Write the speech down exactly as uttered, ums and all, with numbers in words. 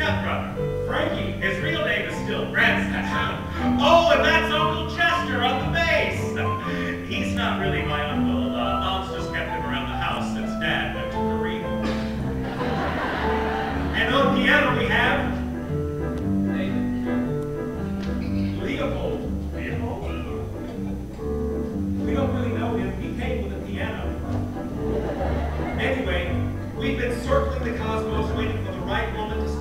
stepbrother, Frankie. His real name is still Branstad. Oh, and that's Uncle Chester on the bass. He's not really my uncle. Uh, Mom's just kept him around the house since Dad went to Korea. And on piano we have Leopold. Leopold? We don't really know him. He came with a piano. Anyway, we've been circling the cosmos waiting for the right moment to